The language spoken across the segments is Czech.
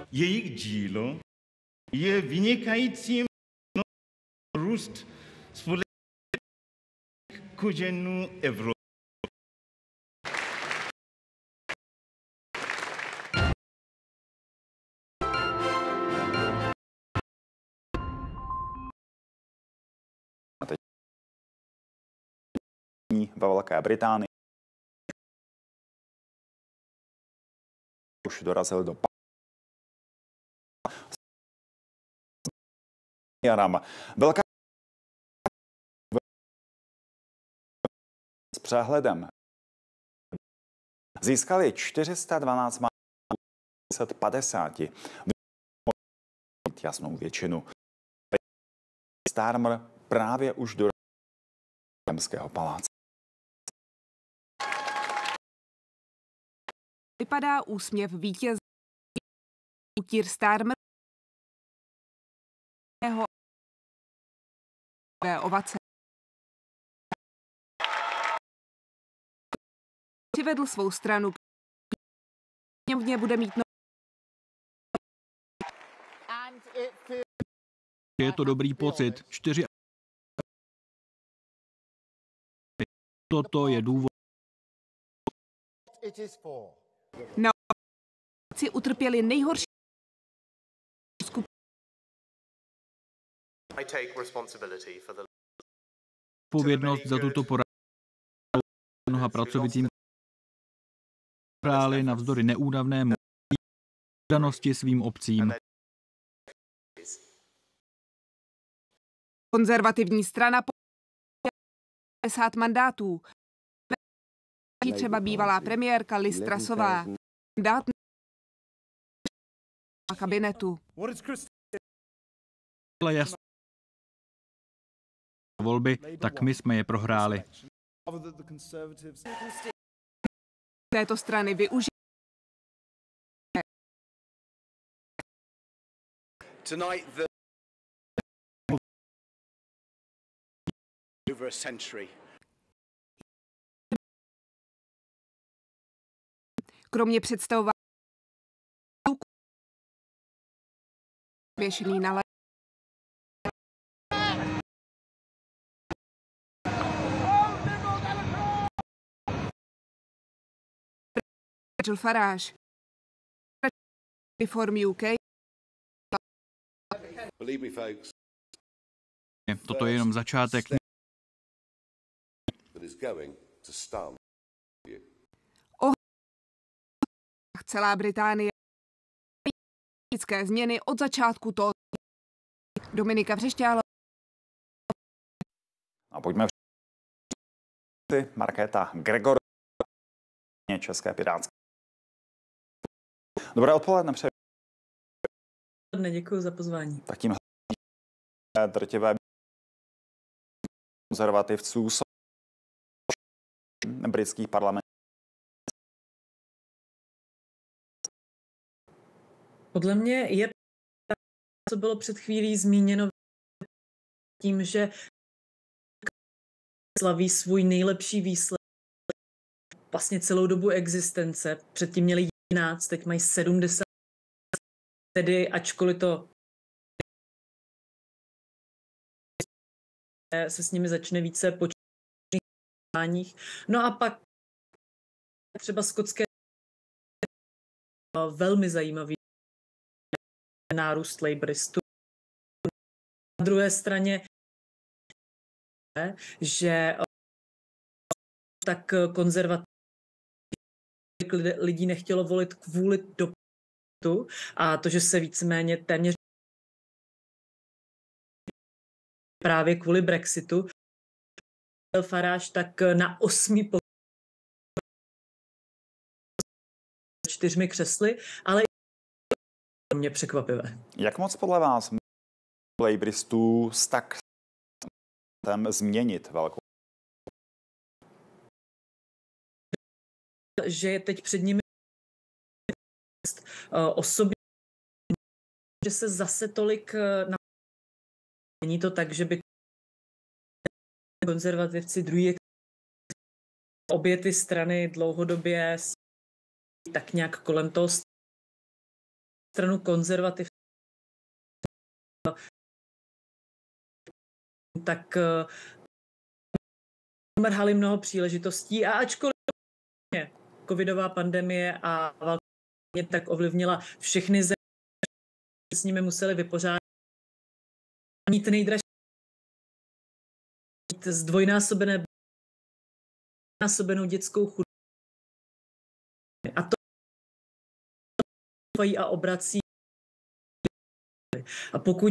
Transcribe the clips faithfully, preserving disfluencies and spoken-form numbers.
Jejich dílo je vynikajícím růst společných kořenů Evropy. Ve Velké Británii už dorazil do Velká s přehledem získali čtyři sta dvanáct set padesáti jasnou většinu. Starmer právě už do Zemského paláce. Vypadá úsměv vítěze Keir Starmer jeho ovace. Přivedl svou stranu k něm bude mít no... Je to dobrý pocit. Čtyři Toto je důvod. Na si utrpěli nejhorší skupinu. Odpovědnost za tuto porážku mnoha pracovitým hráli navzdory neúnavnému danosti svým obcím. Konzervativní strana padesát mandátů. Třeba bývalá premiérka Liz Trussová. Mandát na kabinetu. Ale jasné volby, tak my jsme je prohráli. Této strany využili. Tonight the over a century. Kromě představování věšený na le... Nigel Farage Reform U K. Toto je jenom začátek. Celá Británie politické změny od začátku toho. Dominika Vřešťálová. A pojďme Markéta Gregor, České pirátské. Dobré odpoledne, přeji. Děkuji za pozvání. Tak tím drtivé konzervativců britský parlament. Podle mě je, co bylo před chvílí zmíněno tím, že slaví svůj nejlepší výsledek vlastně celou dobu existence. Předtím měli jedenáct, teď mají sedmdesát. Tedy ačkoliv to se s nimi začne více počítat. No a pak třeba skotské velmi zajímavý nárůst labouristů. Na druhé straně, že tak konzervativní lidí nechtělo volit kvůli dopadu a to, že se víceméně téměř právě kvůli Brexitu Farage tak na osmi čtyřmi křesly, ale to mě překvapivé. Jak moc podle vás labouristů s tak změnit velkou? Že je teď před nimi osobně, že se zase tolik na... Není to tak, že by konzervativci druhý obě ty strany dlouhodobě tak nějak kolem toho stranu konzervativ, tak mrhali mnoho příležitostí a ačkoliv covidová pandemie a válka tak ovlivnila všechny země, s nimi museli vypořádat, mít nejdražší, mít zdvojnásobené násobenou dětskou chudobu. A to a obrací. A pokud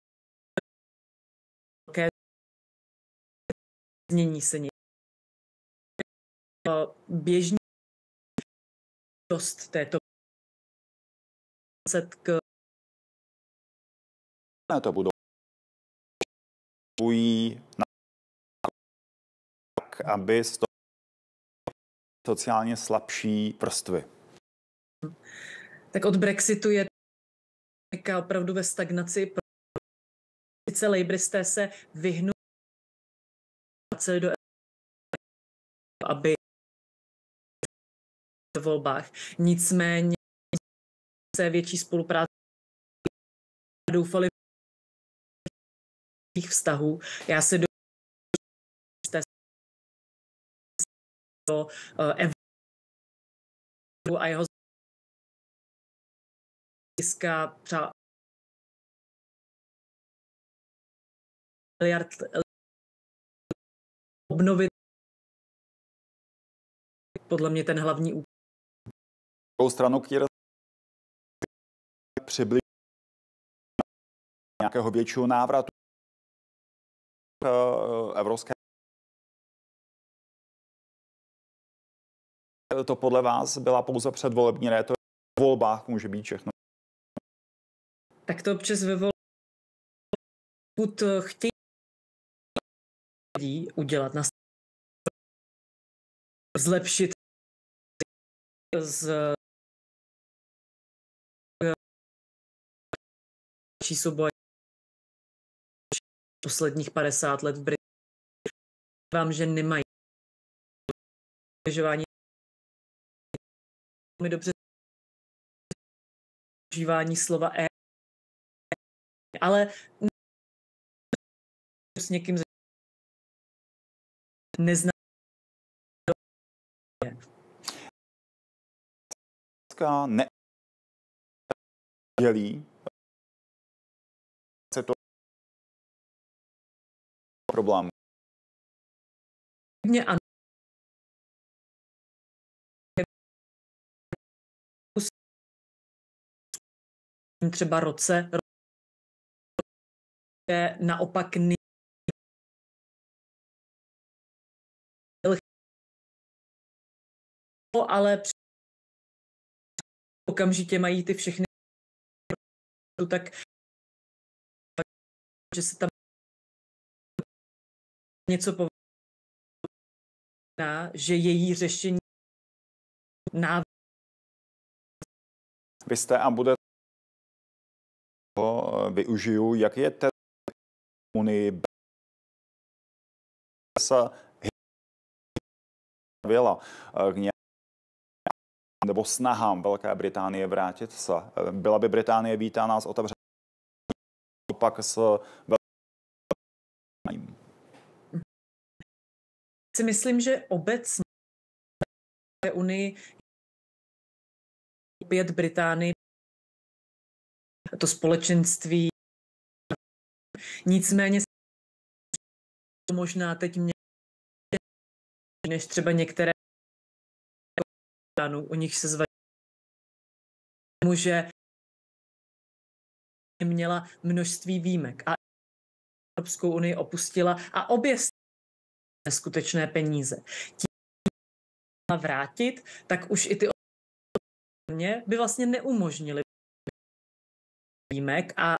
změní se něco, běžný dost této k to budou tak, aby z toho sociálně slabší vrstvy. Tak od Brexitu je opravdu ve stagnaci. Sice labouristé se vyhnuli do aby v volbách. Nicméně se větší spolupráce doufali v vztahů. Já se do a jeho získá třeba miliard obnovit podle mě ten hlavní úkol. Druhou stranu chtějí přiblížit nějakého většího návratu evropské. To podle vás byla pouze předvolební rétorika, v volbách může být všechno. Tak to občas ve volbách, pokud chtějí udělat na zlepšit z souboj posledních padesát let v Británii, vám, že nemají vyžování mi dobře užívání slova e, ale s někým nezná ne dělí se to problém. Mě ano. Třeba roce, je naopak nej... ale okamžitě mají ty všechny tak, že se tam něco povedá, že její řešení návrh. Vy jste a bude využiju, jak je ten unii byla k nějakým nebo snahám Velké Británie vrátit se. Byla by Británie vítána s otevřením, pak s si myslím, že obecně v unii opět Británii to společenství. Nicméně možná teď mě než třeba některé u nich se zvažuje, že měla množství výjimek a Evropskou unii opustila a obě neskutečné peníze. Tím vrátit, tak už i ty země by vlastně neumožnily výjimek a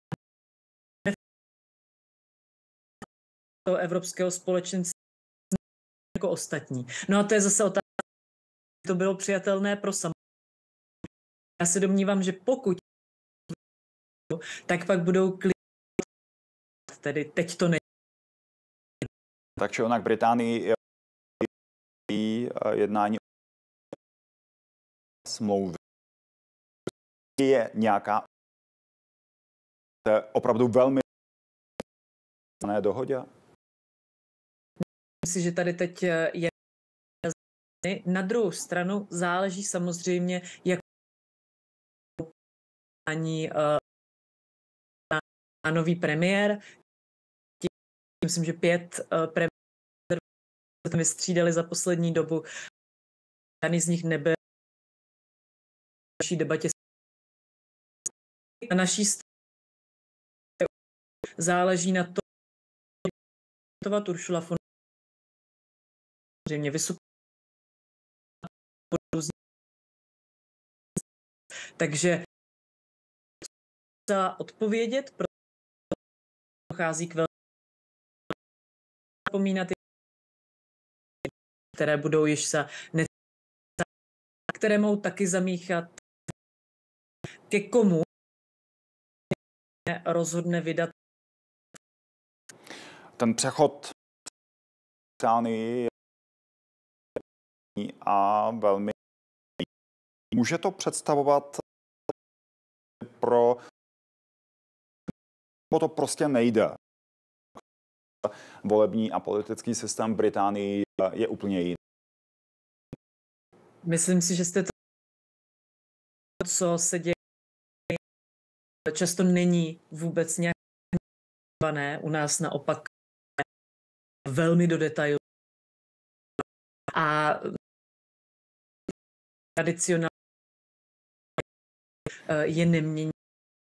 to evropského společenství jako ostatní. No a to je zase otázka, to bylo přijatelné pro samotné. Já se domnívám, že pokud tak pak budou klid, tedy teď to ne. Takže onak Británii jednání smlouvy je nějaká opravdu velmi dohodě? Myslím si, že tady teď je na druhou stranu záleží samozřejmě, jak ani na nový premiér. Myslím, že pět premiérů vystřídali za poslední dobu. Žádný z nich nebyl v naší debatě. Na naší straně záleží na to, Ursula von samozřejmě vysokou. Takže chcela odpovědět, protože dochází k velmi zapomínat, které budou již se ne, které mohou taky zamíchat, ke komu rozhodne vydat. Ten přechod a velmi může to představovat pro to prostě nejde. Volební a politický systém Británii je úplně jiný. Myslím si, že jste to, co se děje, často není vůbec nějak u nás naopak velmi do detailu. A tradicionálně je nemění.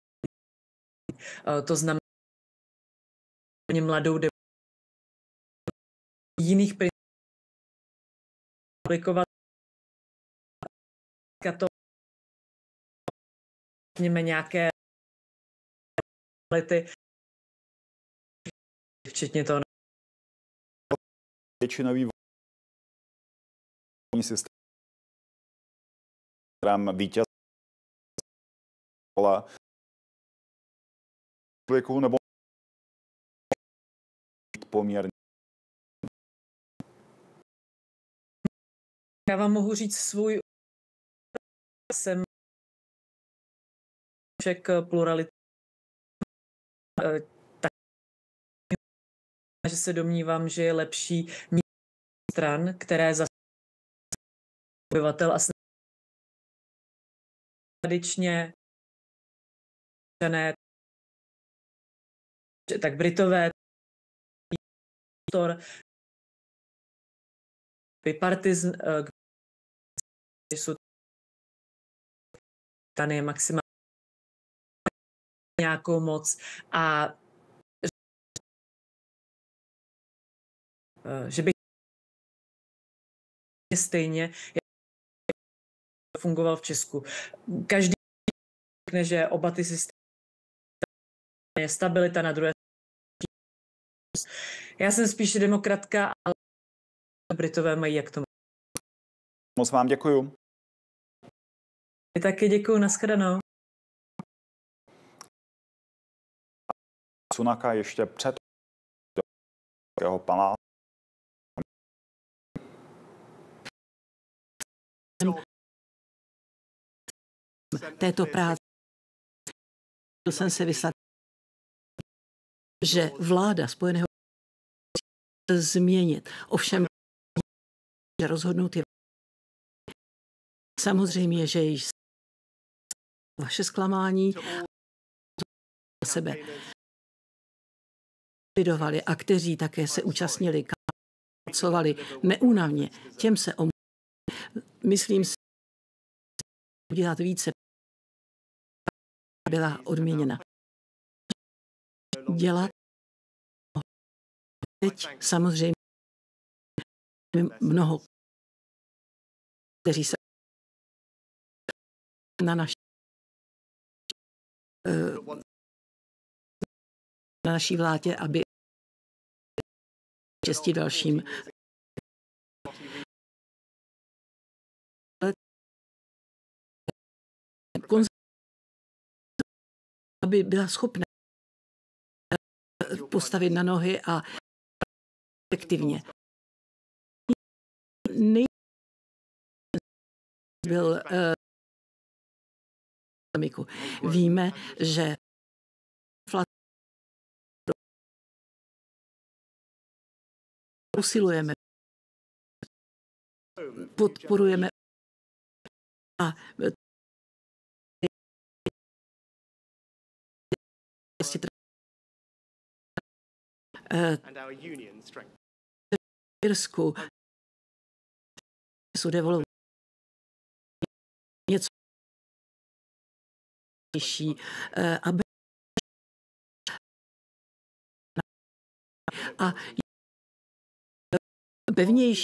To znamená, že mladou debu jiných aplikovat to nějaké lety, včetně toho většinový volební systém, kterém vítěz nebo poměrně. Já vám mohu říct svůj jsem však plurality tak, že se domnívám, že je lepší mít stran, které zase obyvatel a tradičně ne, tak Britové bipartizm, jsou tady je maximálně nějakou moc a že by stejně jak fungoval v Česku. Každý řekne, že oba ty systémy je stabilita na druhé. Já jsem spíše demokratka, ale Britové mají jak tomu. Moc vám děkuju. Taky děkuju, nashledanou. Sunaka ještě před jeho paláce. Této práce jsem se vyslat, že vláda Spojeného změnit. Ovšem, že rozhodnout je samozřejmě, že již vaše zklamání sebe vydovali a kteří také se účastnili, pracovali neúnavně, těm se omluvím. Myslím si, udělat více, byla odměněna. Dělat teď samozřejmě mnoho, kteří se na naší na naší vládě, aby čestí dalším aby byla schopna postavit na nohy a efektivně. Nej byl uh, ekonomiku. Víme, že usilujeme, podporujeme a and our union strength. Irsku devolou něco vyšší, aby a pevnější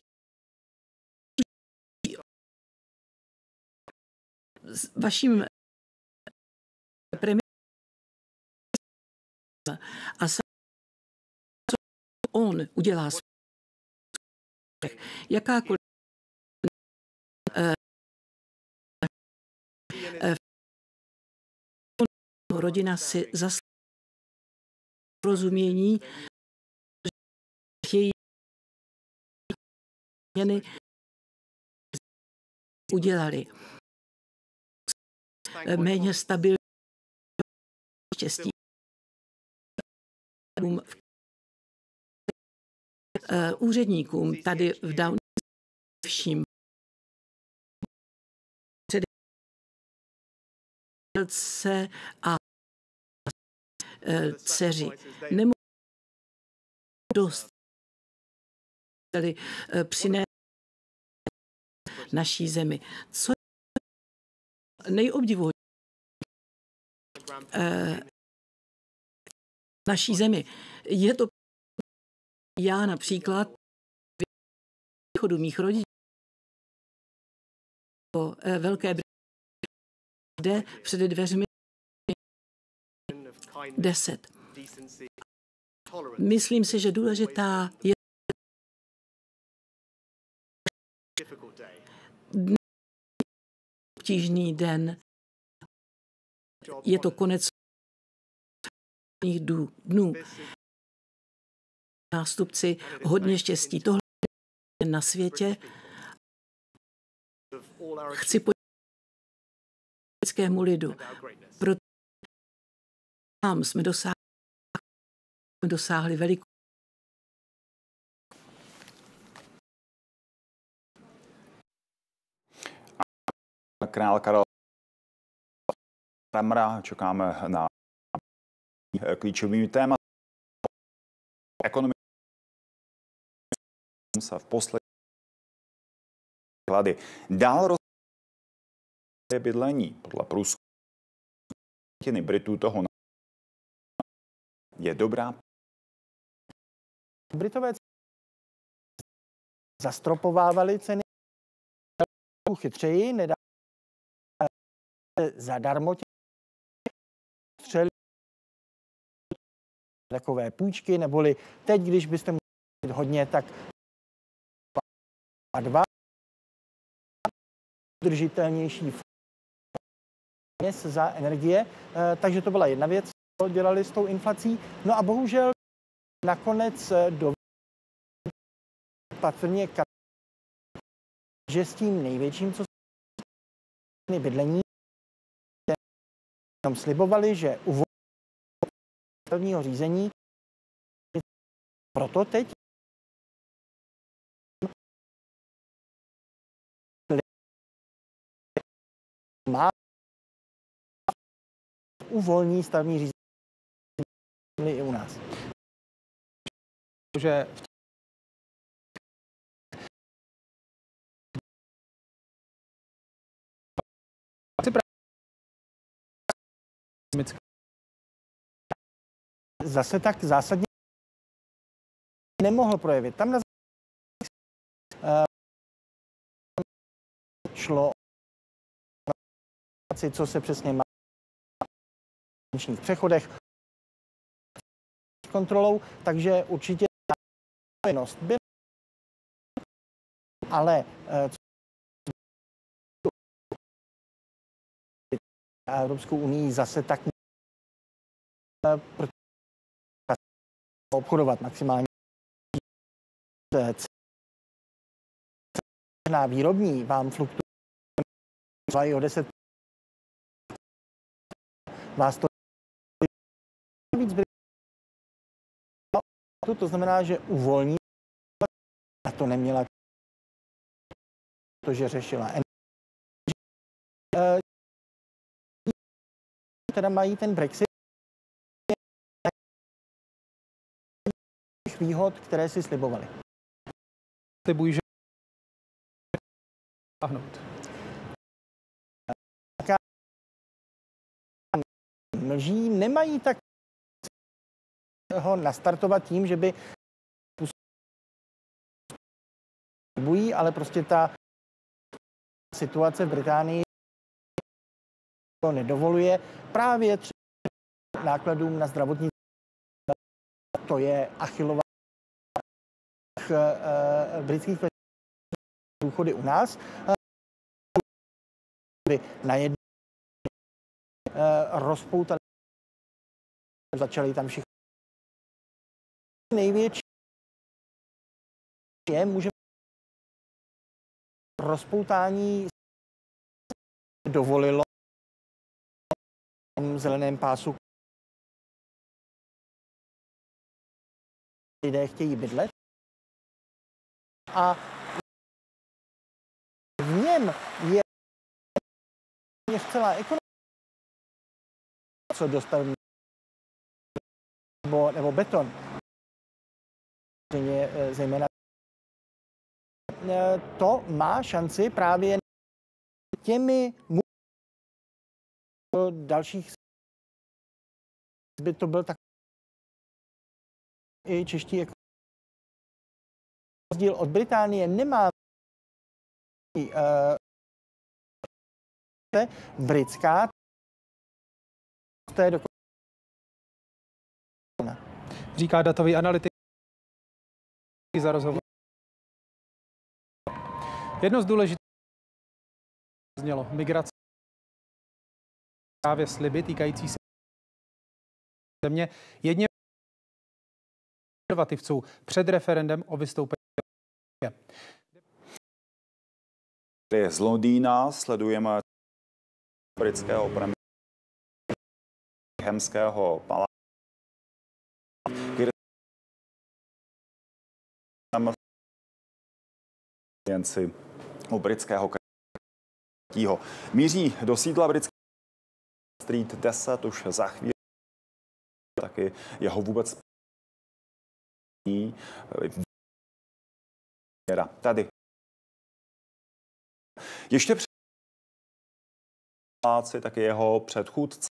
s vaším premiérem a sám on udělá jakákoliv rodina si zaslouží rozumění, chtějí změny udělali. Méně stabilní štěstí. Úředníkům tady v Downu vším předse a dceři nemohou dost přinést naší zemi. Co je nejobdivuhodnější naší zemi? Je to já například východu mých rodičů po Velké Británii, kde před dveřmi deset. Myslím si, že důležitá je obtížný den. Je to konec dnů. Nástupci hodně štěstí. Tohle je na světě. Chci poděkovat lidskému lidu. Proto tam jsme dosáhli, dosáhli velikou. Král Karel Ramra, čekáme na klíčovými tématy. Ekonomika se v poslední klady dál roste bydlení. Podle průzkumu Britů toho je dobrá. Britové zastropovávali ceny chytřeji, nedá zadarmo střeli takové půjčky, neboli teď, když byste museli hodně, tak a dva udržitelnější peněz za energie, takže to byla jedna věc, co dělali s tou inflací. No a bohužel nakonec do patrně že s tím největším, co se bydlení, tam slibovali, že uvolní stavebního řízení. Proto teď má uvolní stavební řízení i u nás. Že zase tak zásadně nemohl projevit. Tam na šlo o co se přesně má v přechodech s kontrolou, takže určitě povinnost byla, ale Evropskou unii zase tak obchodovat maximálně cena výrobní vám fluktuuje o deset vás to víc to znamená, že uvolní, a to neměla, protože řešila teda mají ten Brexit výhod, které si slibovali. Slibují, že ahnout. Mlží nemají tak ho nastartovat tím, že by slibují, ale prostě ta situace v Británii to nedovoluje. Právě třeba nákladům na zdravotní to je Achillova britských důchody u nás. Najednou rozpoutali, začali tam všichni. Největší je, může rozpoutání dovolilo v zeleném pásu. Lidé chtějí bydlet a v něm je celá ekonomika, co dostaví nebo, nebo beton. Zejména to má šanci právě těmi dalších by to byl tak i čeští jako rozdíl od Británie nemá uh, britská to je dokonce. Říká datový analytik za rozhovor. Jedno z důležitých znělo migrace, právě sliby týkající se země. Jedně konzervativců před referendem o vystoupení. Z Londýna sledujeme britského premiéra Hemského paláce. U britského krajího. Míří do sídla britské Street deset už za chvíli. Taky jeho vůbec tady. Ještě před paláci taky jeho předchůdce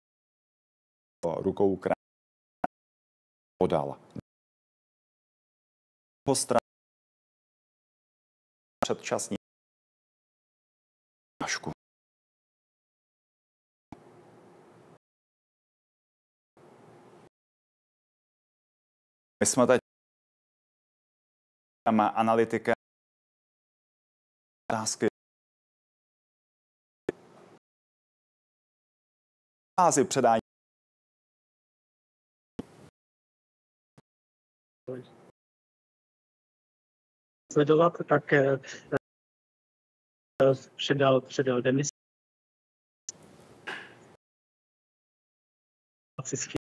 rukou krále podal. Po straně předčasně Ašku. My jsme teď tam analytika otázky fázi předání. Sledovat, tak předal, předal demisi. Asi skvělý.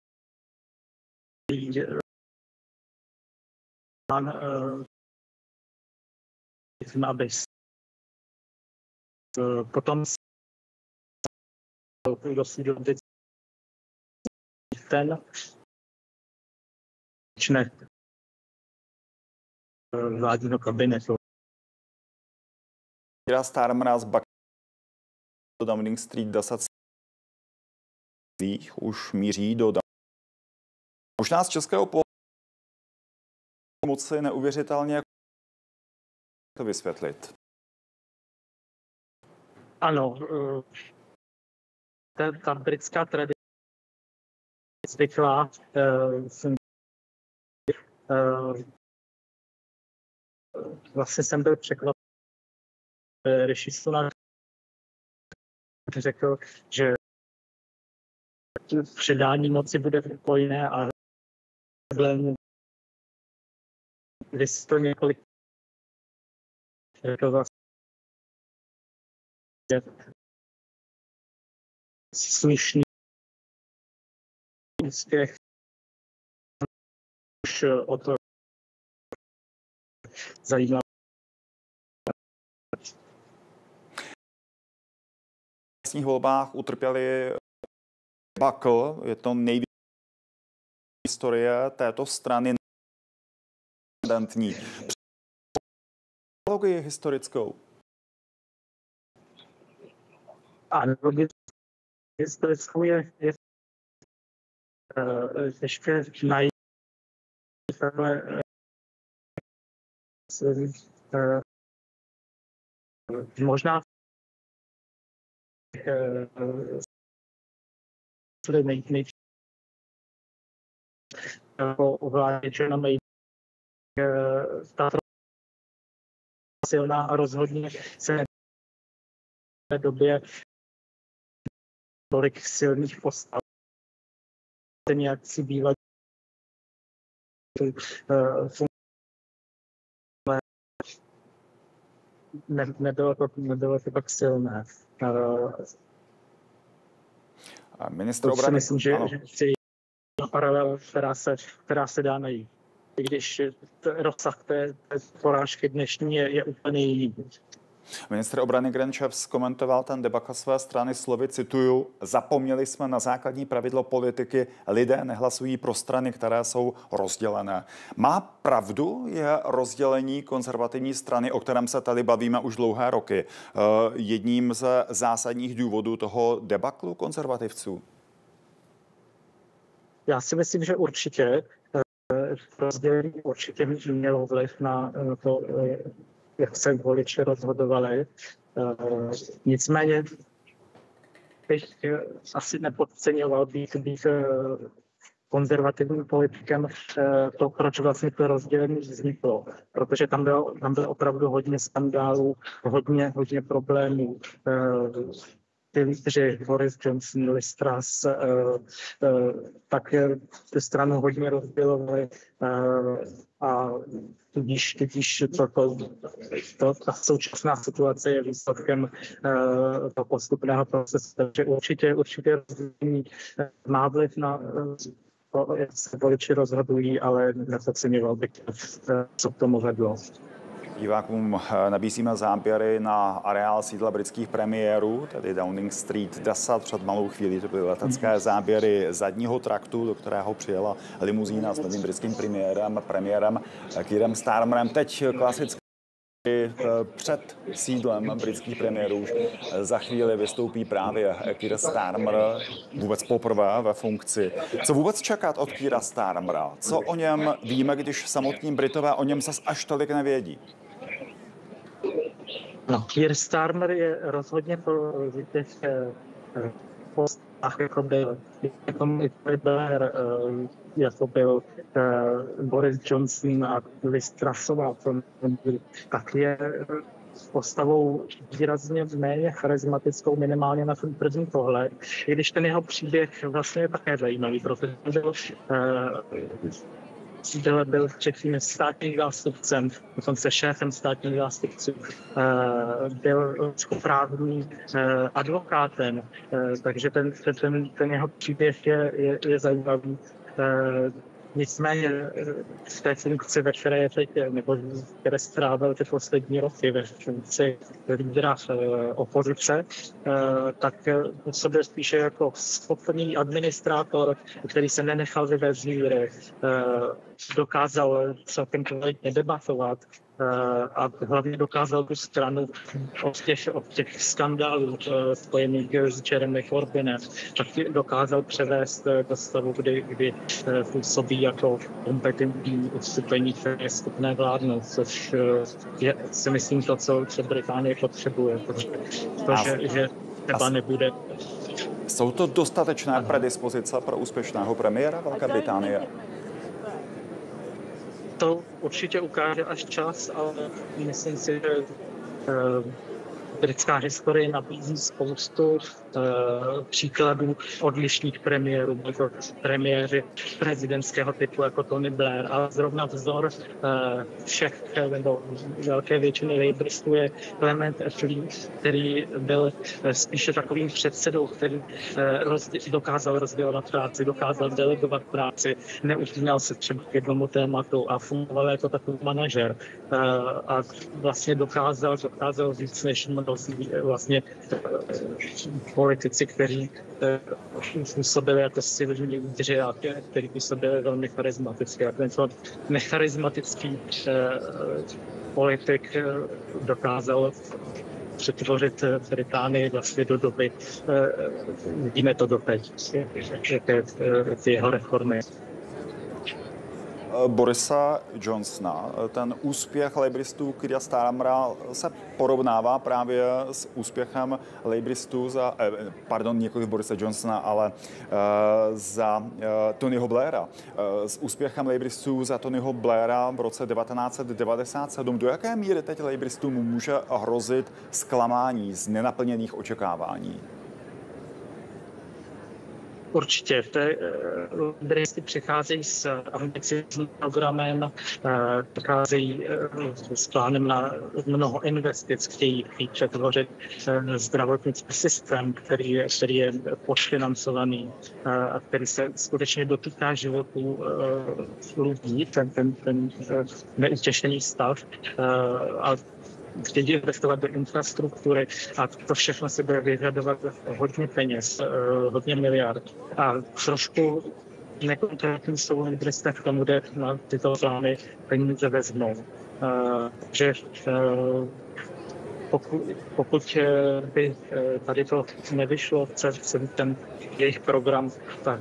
Aby potom dosídl ten čne vládního kabinetu. Kira Starmer z Buck do Downing Street deset už míří do možná z českého pohledu moci neuvěřitelně to vysvětlit. Ano, ta, ta britská tradice zvyklá vlastně jsem byl překvapen. Rishi Sunak řekl, že předání moci bude pokojné a když to několik řekl vlastně slušný úspěch už o to zajímavé. V vlastních volbách utrpěli bakl, je to největší historie této strany evidentní. Analogii historickou. Analogii historickou je, je uh, těžké najít. Uh, uh, možná uh, nej, nej, jako o vládě Johna May, ta silná a rozhodně se v té době tolik silných postav. Nějak si bývají ne, nebylo, to, nebylo to tak silné. Ministr obrany... Myslím, že, že paralela, která se, která se dá najít. I když rozsah té, té porážky dnešní je, je úplně jiný. Ministr obrany Grenčev zkomentoval ten debakl své strany slovy, cituju, zapomněli jsme na základní pravidlo politiky, lidé nehlasují pro strany, které jsou rozdělené. Má pravdu je rozdělení konzervativní strany, o kterém se tady bavíme už dlouhé roky, jedním ze zásadních důvodů toho debaklu konzervativců? Já si myslím, že určitě rozdělení určitě mělo vliv na to, jak se voliči rozhodovali. Nicméně bych asi nepodceňoval být, být konzervativním politikem to, proč vlastně to rozdělení vzniklo. Protože tam bylo, tam bylo opravdu hodně skandálů, hodně, hodně problémů. Ty lídři, Boris Johnson, Liz Truss, uh, uh, tak tu stranu hodně rozdělovali uh, a tudíž, tudíž to, to, to, ta současná situace je výsledkem uh, toho postupného procesu. Takže určitě, určitě rozdělení má vliv na uh, to, jak se voliči rozhodují, ale nepodceňoval bych, uh, co k tomu vedlo. Divákům nabízíme záběry na areál sídla britských premiérů, tedy Downing Street deset. Před malou chvílí to byly letecké záběry zadního traktu, do kterého přijela limuzína s novým britským premiérem, premiérem Keirem Starmerem. Teď klasicky před sídlem britských premiérů už za chvíli vystoupí právě Keir Starmer, vůbec poprvé ve funkci. Co vůbec čekat od Keira Starmera? Co o něm víme, když samotní Britové o něm zas až tolik nevědí? No, Keir Starmer je rozhodně po těch postách, jako byl jako Blair, jako byl Boris Johnson a Liz Trussová, tak je postavou výrazně méně charismatickou, minimálně na ten první pohled. I když ten jeho příběh vlastně je také zajímavý, protože byl Byl, byl předtím státním zástupcem, dokonce šéfem státních zástupců, byl právním advokátem, takže ten, ten, ten jeho příběh je, je, je zajímavý. Nicméně v té funkci, ve které je teď, nebo které strávil ty poslední roky ve funkci lídra opozice, tak působil spíše jako schopný administrátor, který se nenechal vyvést z míry, dokázal celkem kvalitně debatovat a hlavně dokázal tu stranu od těch, od těch skandálů spojených s Jeremy Corbynem, tak dokázal převést do stavu, kdy, kdy působí jako kompetentní uskupení, které je schopné vládnout, což je, si myslím, to, co, co Británie potřebuje, protože to, že, že třeba nebude. Jsou to dostatečné predispozice pro úspěšného premiéra Velké Británie? To určitě ukáže až čas, ale myslím si, že uh, britská historie nabízí spoustu uh, příkladů odlišných premiérů, jako premiéři prezidentského typu jako Tony Blair, ale zrovna vzor všech nebo velké většiny labouristů je Clement Attlee, který byl spíše takovým předsedou, který rozdě- dokázal rozdělovat práci, dokázal delegovat práci, neupínal se třeba k jednomu tématu a fungoval jako takový manažer. A vlastně dokázal, dokázal víc než mnozí vlastně politici, kteří působili jako silní lídři a kteří působili velmi charismaticky. A ten necharismatický politik dokázal přetvořit Británii vlastně do doby, vidíme to doteď, jaké ty jeho reformy. Borisa Johnsona. Ten úspěch labouristů Keira Starmera se porovnává právě s úspěchem labouristů za, eh, pardon, nikoliv Borisa Johnsona, ale eh, za eh, Tonyho Blaira. Eh, s úspěchem labouristů za Tonyho Blaira v roce devatenáct set devadesát sedm. Do jaké míry teď labouristům může hrozit zklamání z nenaplněných očekávání? Určitě. Labouristy přicházejí s ambiciozním programem, přicházejí s plánem na mnoho investic, chtějí, chtějí přetvořit zdravotnický systém, který je, který je podfinancovaný a který se skutečně dotýká životů lidí, ten, ten, ten neutěšený stav. A chtějí investovat do infrastruktury a to všechno se bude vyžadovat hodně peněz, hodně miliard. A trošku nekonkrétní jsou laboristé v tom, kde na tyto plány peníze vezmou. Takže pokud, pokud by tady to nevyšlo, celý ten jejich program, tak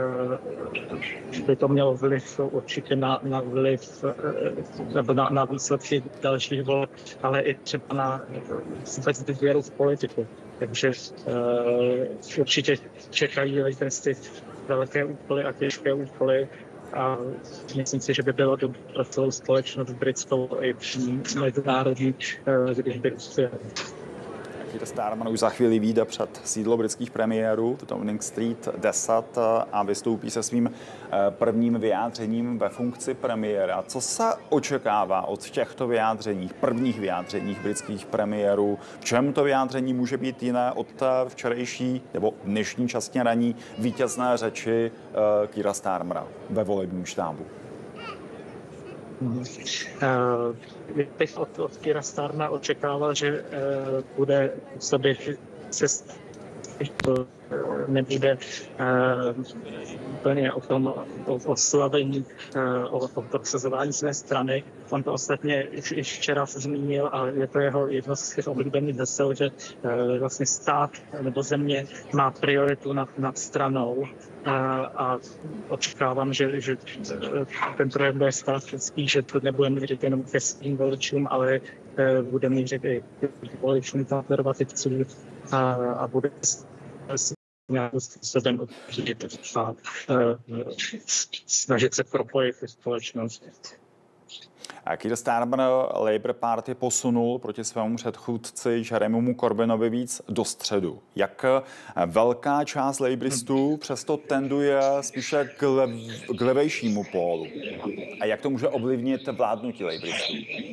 by to mělo vliv určitě na, na vliv nebo na, na výsledky dalších voleb, ale i třeba na vůbec důvěru v politiku. Takže uh, určitě čekají laboristy velké úkoly a těžké úkoly a myslím si, že by bylo dobré pro celou společnost britskou i mezinárodní, když by uspěli. Keir Starmer už za chvíli vyjde před sídlo britských premiérů v Downing Street deset a vystoupí se svým prvním vyjádřením ve funkci premiéra. Co se očekává od těchto vyjádření, prvních vyjádření britských premiérů? V čem to vyjádření může být jiné od té včerejší nebo dnešní časně ranní vítězné řeči Keira Starmera ve volebním štábu? Uh, bych od, od Keira Starmera očekával, že uh, bude působit se to nebude uh, úplně o tom o, o slavení, uh, o, o prosazování své strany. On to ostatně i včera zmínil a je to jeho jedno z těch oblíbených hesel, že uh, vlastně stát nebo země má prioritu nad, nad stranou. A očekávám, že, že ten projev bude stát spíš, že to nebude mířit jenom ke svým voličům, ale bude mířit i k voličům konzervativců a, a bude nějakým způsobem a snažit se propojit tu společnost. Keir Starmer Labour Party posunul proti svému předchůdci Jeremymu Corbynovi víc do středu. Jak velká část labouristů přesto tenduje spíše k, lev, k levejšímu pólu? A jak to může ovlivnit vládnutí labouristů?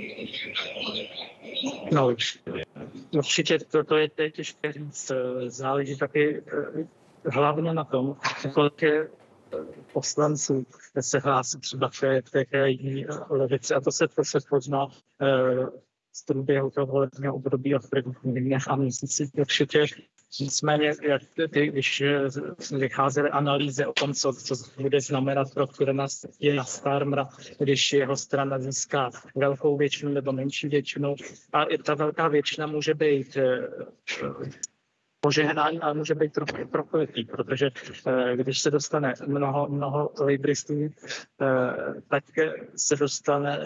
No, určitě to, to je těžké říct. Záleží taky hlavně na tom, kolik je poslanců se hlásí třeba v té, v té krajní levici. A to se, to se pozná z průběhu toho volebního období a v prvních dnech a měsících určitě. Nicméně, jak ty, když vycházely analýzy o tom, co, co bude znamenat pro Keira Starmera, když jeho strana získá velkou většinu nebo menší většinu. A ta velká většina může být požehnání, ale může být trochu prokletý, protože když se dostane mnoho, mnoho labouristů, tak se dostane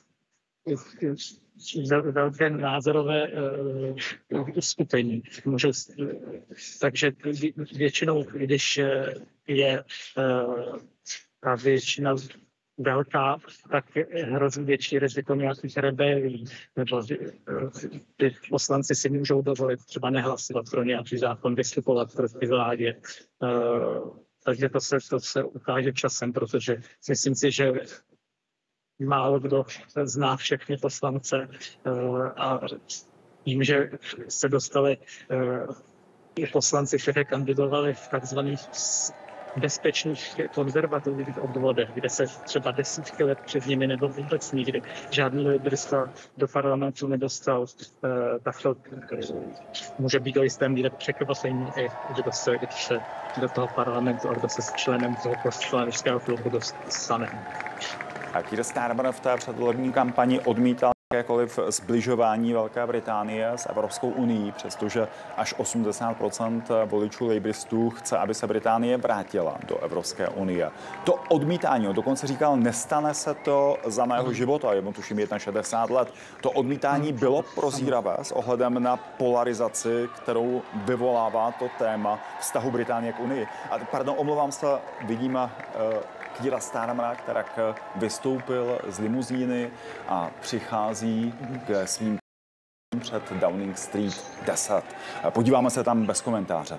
velké názorové uskupení. Takže většinou, když je ta většina velká, tak hrozí větší riziko nějakých rebelí, nebo ty poslanci si můžou dovolit třeba nehlasovat pro nějaký zákon, vystupovat proti vládě. Takže to se, to se ukáže časem, protože myslím si, že málo kdo zná všechny poslance a tím, že se dostali i poslanci, kteří kandidovali v takzvaných bezpečných konzervativních obvodech, kde se třeba desítky let před nimi nebo vůbec nikdy žádný liberista do parlamentu nedostal, tak to může být do jisté míry překvapení, kdo se, když se do toho parlamentu a kdo se s členem toho poslaneckého klubu dostane. A Keir Starmer v té předvolební kampani odmítal jakékoliv zbližování Velké Británie s Evropskou unií, přestože až osmdesát procent voličů labouristů chce, aby se Británie vrátila do Evropské unie. To odmítání, on dokonce říkal, nestane se to za mého života, je mu tuším šedesát jedna let. To odmítání bylo prozíravé s ohledem na polarizaci, kterou vyvolává to téma vztahu Británie k unii. A pardon, omlouvám se, vidíme Keira Starmera, který vystoupil z limuzíny a přichází k svým před Downing Street deset. Podíváme se tam bez komentáře.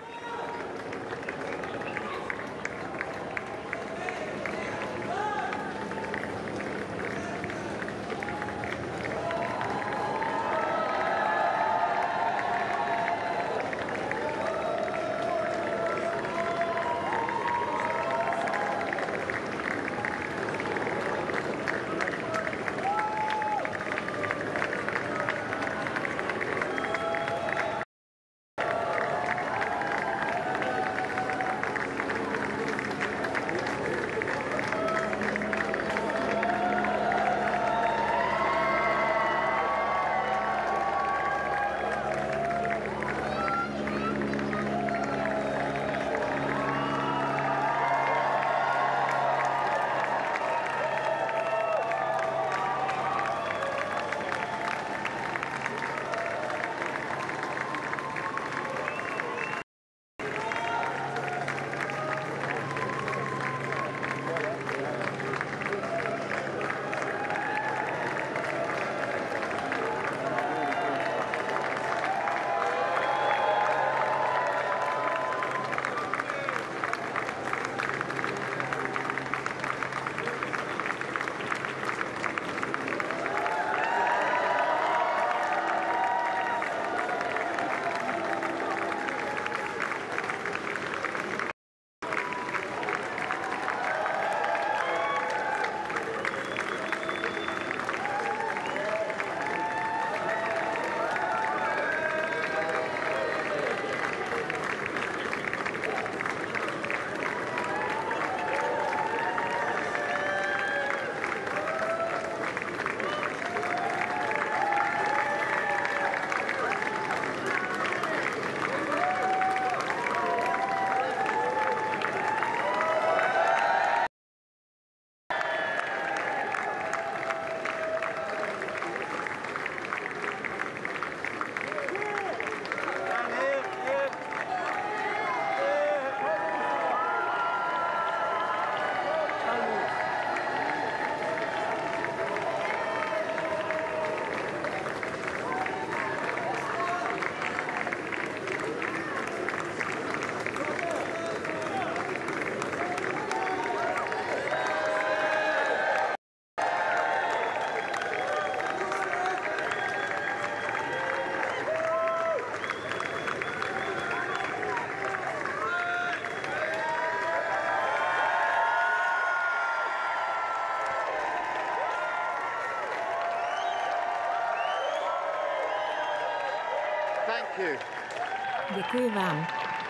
Děkuji vám.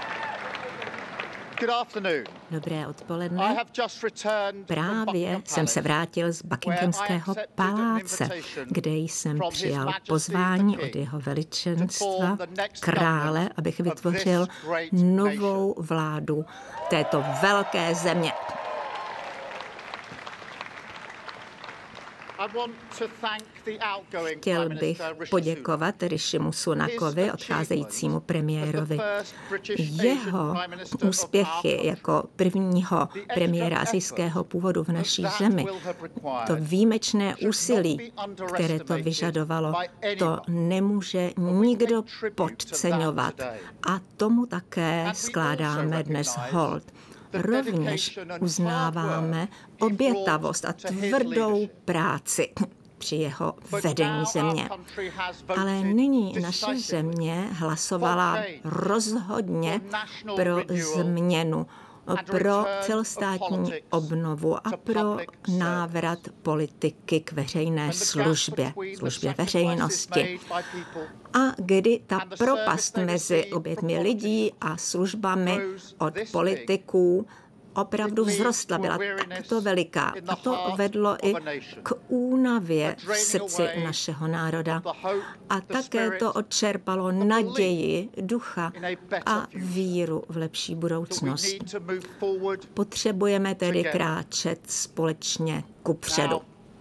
Dobré odpoledne. Právě jsem se vrátil z Buckinghamského paláce, kde jsem přijal pozvání od jeho veličenstva krále, abych vytvořil novou vládu této velké země. Chtěl bych poděkovat Rishimu Sunakovi, odcházejícímu premiérovi. Jeho úspěchy jako prvního premiéra asijského původu v naší zemi, to výjimečné úsilí, které to vyžadovalo, to nemůže nikdo podceňovat. A tomu také skládáme dnes hold. Rovněž uznáváme obětavost a tvrdou práci při jeho vedení země. Ale nyní naše země hlasovala rozhodně pro změnu, pro celostátní obnovu a pro návrat politiky k veřejné službě, službě veřejnosti. A kdy ta propast mezi oběťmi lidí a službami od politiků opravdu vzrostla, byla takto veliká. A to vedlo i k únavě v srdci našeho národa. A také to odčerpalo naději, ducha a víru v lepší budoucnost. Potřebujeme tedy kráčet společně kupředu.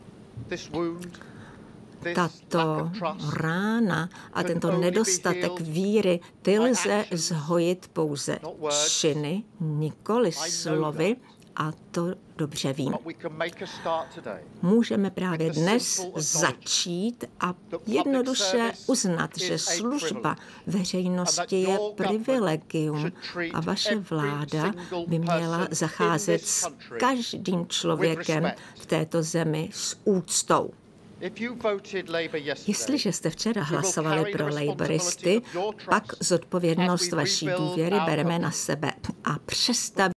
Tato rána a tento nedostatek víry, ty lze zhojit pouze činy, nikoli slovy, a to dobře vím. Můžeme právě dnes začít a jednoduše uznat, že služba veřejnosti je privilegium a vaše vláda by měla zacházet s každým člověkem v této zemi s úctou. Jestliže jste včera hlasovali pro Labouristy, pak zodpovědnost vaší důvěry bereme na sebe a přestavíme